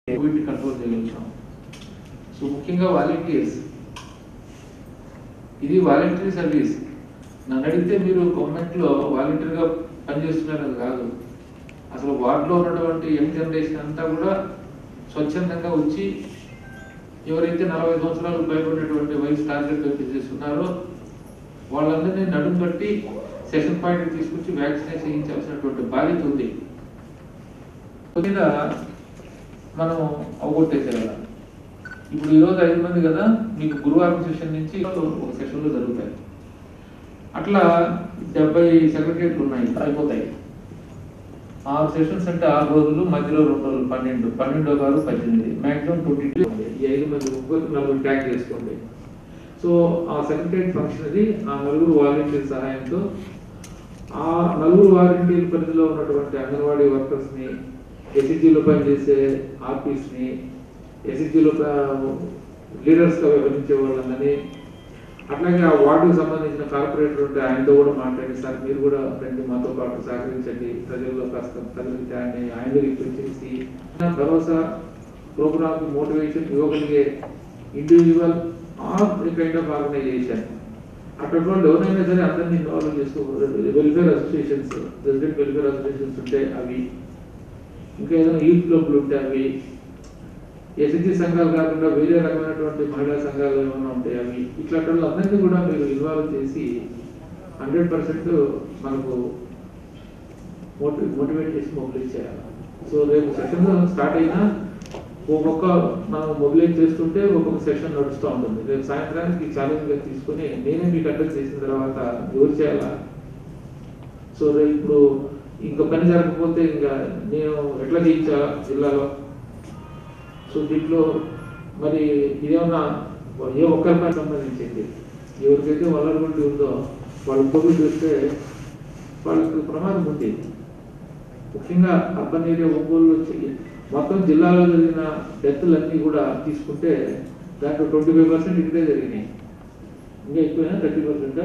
Covid control చేయగలుగుతాం. So ముఖ్యంగా volunteers, ఇది వాలంటీర్ సర్వీస్. నన్ను అడిగితే మీరు గవర్నమెంట్లో వాలంటీర్గా పనిచేస్తున్నారని కాదు, అసలు వార్డులో ఉన్నటువంటి యంగ్ జనరేషన్ అంతా కూడా స్వచ్ఛందంగా వచ్చి ఎవరైతే 40 సంవత్సరాలు పైబడినటువంటి వయసు టార్గెట్ చేస్తున్నారో వాళ్ళందరినీ నడుము కట్టి సెషన్ పాయింట్ తీసుకొచ్చి వ్యాక్సినేషన్ చేయించాల్సినటువంటి బాధ్యత ఉంది. మీద మనం అవగొట్టేసేయాలి. ఇప్పుడు ఈరోజు 5 మంది కదా, మీకు గురువారం సెషన్ నుంచి ఒక సెషన్లో జరుగుతాయి. అట్లా 70 సెక్రటరీలు ఉన్నాయి, అయిపోతాయి. 6 సెషన్స్ అంటే 6 రోజులు, మధ్యలో 2 రోజులు 12, 12 కాదు 18, మ్యాక్సిమం 22. ఈ 5 మంది ముగ్గురు 4 ట్యాగ్ చేసుకోండి. సో ఆ సెక్రటరీ ఫంక్షన్ అది ఆ 4 వాలంటీర్ సహాయంతో ఆ 4 వాలంటీర్ పరిధిలో ఉన్నటువంటి అంగన్వాడీ వర్కర్స్ని, ఎస్సీజీలో పనిచేసే ఆర్పీస్ని, ఎస్సీజీలో లీడర్స్గా వ్యవహరించే వాళ్ళని, అట్లాగే ఆ వార్డుకు సంబంధించిన కార్పొరేటర్ ఉంటే ఆయనతో కూడా మాట్లాడి, సార్ మీరు కూడా రండి మాతో పాటు సహకరించండి, ప్రజల్లో కాస్త ప్రజలకి ఆయన రిక్వెస్ట్ చేసి భరోసా ప్రోగ్రామ్ మోటివేషన్ ఇవ్వగలిగే individual or kind of organisation అటువంటి ఎవరైనా సరే అందరినీ ఇన్వాల్వ్ చేసుకోకూడదు. Welfare associations, resident welfare associations ఉంటే అవి, ఇంకా ఏదైనా యూత్ క్లబ్లు ఉంటే అవి, ఎస్ఎస్జీ సంఘాలు కాకుండా వేరే రకమైనటువంటి మహిళా సంఘాలు ఏమైనా ఉంటాయి అవి, ఇట్లాంటి వాళ్ళందరినీ కూడా మీరు ఇన్వాల్వ్ చేసి 100% మనకు మోటివేట్ చేసి మొబిలైజ్ చేయాలి. సో రేపు సెషన్ స్టార్ట్ అయినా ఒక్కొక్క మనం మొబిలైజ్ చేస్తుంటే ఒక్కొక్క సెషన్ నడుస్తూ ఉంటుంది. రేపు సాయంత్రానికి ఛాలెంజ్గా తీసుకుని నేనే మీకు అడ్రస్ చేసిన తర్వాత ఎవరు చేయాలా. సో రేపు ఇప్పుడు ఇంకా పని జరగకపోతే ఇంకా నేను ఎట్లా చేయించాలా జిల్లాలో. సో దీంట్లో మరి ఇదేమన్నా ఏ ఒక్కరిపై సంబంధించింది, ఎవరికైతే వలనరబిలిటీ ఉందో వాళ్ళు కోవిడ్ వస్తే వాళ్ళకి ప్రమాదం ఉంది. ముఖ్యంగా అర్బన్ ఏరియా ఒంగోలు వచ్చి మొత్తం జిల్లాలో జరిగిన డెత్లన్నీ కూడా తీసుకుంటే దాంట్లో 25% ఇక్కడే జరిగినాయి. ఇంకా ఎక్కువైనా 30%.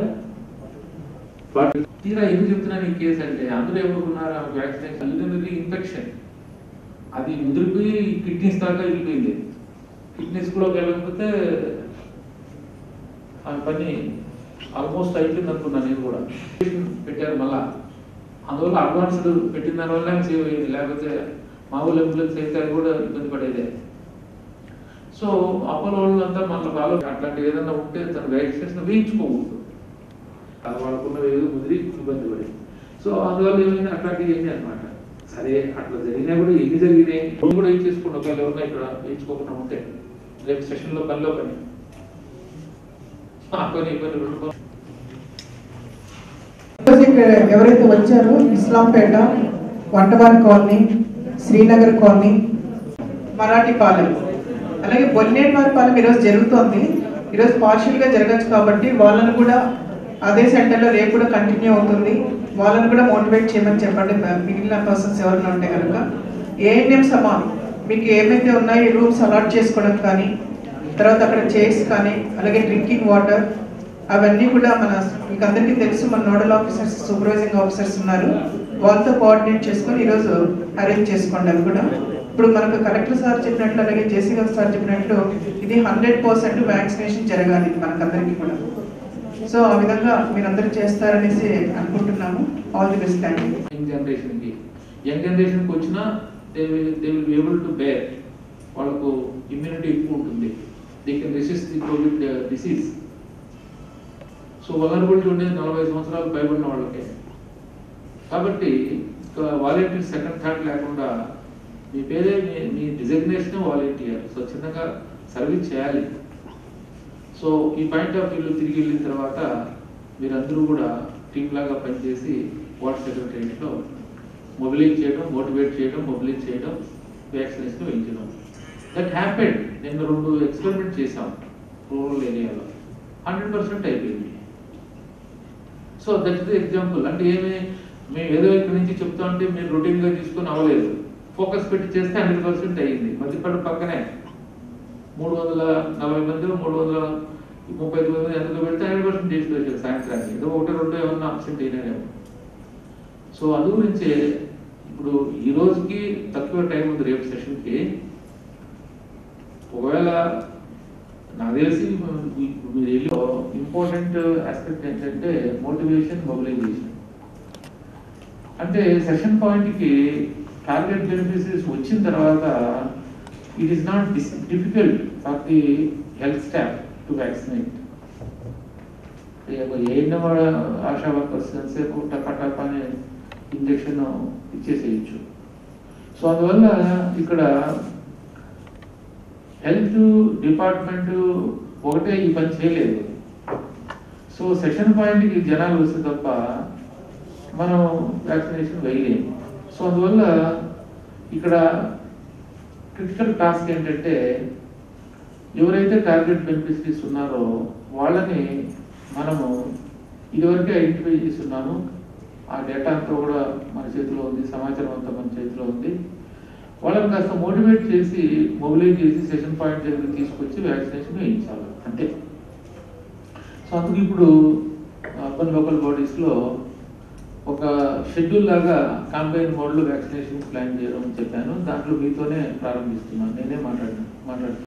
తీరా ఎందుకు చెప్తున్నాను ఈ కేసు అంటే, అందులో ఎవరుకున్నారు వ్యాక్సినేషన్ యూరినరీ ఇన్ఫెక్షన్, అది ముదిరిపోయి కిడ్నీస్ దాకా వెళ్ళిపోయింది. కిడ్నీస్ కూడా వెళ్ళకపోతే ఆ పని ఆల్మోస్ట్ అయిపోయింది అనుకున్నాను నేను కూడా. పెట్టారు మళ్ళా, అందువల్ల అడ్వాన్స్డ్ పెట్టిన దానివల్ల సేవ్ అయ్యింది, లేకపోతే మామూలు అంబులెన్స్ అయితే కూడా ఇబ్బంది పడేదే. సో అపోలో వాళ్ళంతా మళ్ళీ వాళ్ళు అట్లాంటివి ఏదైనా ఉంటే తన వ్యాక్సినేషన్ వేయించుకోకూడదు, వాళ్ళకున్నది ఏదో ముదిరి ఇబ్బంది పడి. సో అందువల్ల ఏమైంది అట్లాంటివి ఏంటి అనమాట. సరే అట్లా జరిగినా కూడా ఎన్ని జరిగినాయి కూడా ఏం చేసుకోండి. ఒకవేళ ఎవరైనా ఇక్కడ వేయించుకోకుండా ఉంటే రేపు సెషన్లో పనిలో పని ఎవరైతే వచ్చారో ఇస్లాంపేట, వంటవారి కాలనీ, శ్రీనగర్ కాలనీ, మరాఠీ పాలెం, అలాగే బొల్లేటివారి పాలెం ఈరోజు జరుగుతోంది. ఈరోజు పార్షియల్గా జరగచ్చు కాబట్టి వాళ్ళని కూడా అదే సెంటర్లో రేపు కూడా కంటిన్యూ అవుతుంది. వాళ్ళని కూడా మోటివేట్ చేయమని చెప్పండి. మిగిలిన పర్సన్స్ ఎవరైనా ఉంటే కనుక ఏఎన్ఎం సమాన్ మీకు ఏమైతే ఉన్నాయో రూమ్స్ అలాట్ చేసుకోవడం కానీ, తర్వాత అక్కడ చైర్స్ కానీ, అలాగే డ్రింకింగ్ వాటర్ అవన్నీ కూడా మీకు అందరికీ తెలుసు. మన నోడల్ ఆఫీసర్స్, సూపర్వైజింగ్ ఆఫీసర్స్ ఉన్నారు, వాళ్ళతో కోఆర్డినేట్ చేసుకొని ఈరోజు అరేంజ్ చేసుకోండి. అవి కూడా ఇప్పుడు మనకు కలెక్టర్ సార్ చెప్పినట్లు, అలాగే జేసీ గారు సార్ చెప్పినట్లు ఇది 100% వ్యాక్సినేషన్ జరగాలి మనకందరికీ కూడా. సో ఆ విధంగా మీరందరూ చేస్తారనేసి అనుకుంటున్నాము. All the best. Thank you. Young జనరేషన్కి వచ్చినా they will be able to bear, వాళ్ళకు ఇమ్యూనిటీ ఎక్కువ ఉంటుంది, they can resist the Covid disease. So vulnerability ఉండేది 40 సంవత్సరాలు పైబడిన వాళ్ళకే. కాబట్టి వాలంటీర్ సెకండ్ థర్డ్ లేకుండా మీ పేరే మీ డిజగ్నేషన్ వాలంటీర్, స్వచ్ఛందంగా సర్వీస్ చేయాలి. సో ఈ పాయింట్ ఆఫ్ వ్యూలో తిరిగి వెళ్ళిన తర్వాత మీరందరూ కూడా టీమ్ లాగా పనిచేసి వార్డ్ సెక్రటరీలో మొబిలైజ్ చేయడం, మోటివేట్ చేయడం, మొబిలైజ్ చేయడం, వ్యాక్సినేషన్ వేయించడం. That happened. నేను 2 ఎక్స్పెరిమెంట్ చేశాం రూరల్ ఏరియాలో, 100% అయిపోయింది. So that is the example. అంటే ఏమి మేము ఏదో ఇక్కడి నుంచి చెప్తా ఉంటే మీరు రొటీన్గా తీసుకొని అవ్వలేదు, ఫోకస్ పెట్టి చేస్తే 100% అయ్యింది. మధ్యపల్లి పక్కనే 340 మంది 335 మంది ఎందుకు పెడితే 100% చేసి వచ్చారు సాయంత్రానికి. ఏదో 1-2 ఏమన్నా అబ్సెంట్ అయినారేమో. సో అందు గురించే ఇప్పుడు ఈ రోజుకి తక్కువ టైం ఉంది రేపు సెషన్కి, నాకు తెలిసి మీరు ఇంపార్టెంట్ ఆస్పెక్ట్ ఏంటంటే మోటివేషన్, మొబిలైజేషన్. అంటే సెషన్ పాయింట్కి టార్గెట్ బెనిఫిషరీస్ వచ్చిన తర్వాత it is not difficult for the health staff to vaccinate. ఏమైనా ఆశా వర్కర్స్ ఎంతసేపు టపా అని ఇంజక్షన్ ఇచ్చేసేయచ్చు. సో అందువల్ల ఇక్కడ హెల్త్ డిపార్ట్మెంట్ ఒకటే ఈ పని చేయలేదు. సో సెషన్ పాయింట్కి జనాలు వస్తే తప్ప మనం వ్యాక్సినేషన్ వేయలేము. సో అందువల్ల ఇక్కడ క్రిటికల్ టాస్క్ ఏంటంటే ఎవరైతే టార్గెట్ బెనిఫిషరీస్ ఉన్నారో వాళ్ళని మనము ఇదివరకే ఐడెంటిఫై చేస్తున్నాము. ఆ డేటా అంతా కూడా మన చేతిలో ఉంది, సమాచారం అంతా మన చేతిలో ఉంది. వాళ్ళని కాస్త మోటివేట్ చేసి, మొబిలైజ్ చేసి సెషన్ పాయింట్ దగ్గరికి తీసుకొచ్చి వ్యాక్సినేషన్ వేయించాలి అంతే. సో అందుకు ఇప్పుడు అర్బన్ లోకల్ బాడీస్లో ఒక షెడ్యూల్ లాగా కాంపెయిన్ మోడ్లో వ్యాక్సినేషన్ ప్లాన్ చేయడం చెప్పాను. దాంట్లో మీతోనే ప్రారంభిస్తున్నాను. నేనే మాట్లాడుతున్నాను.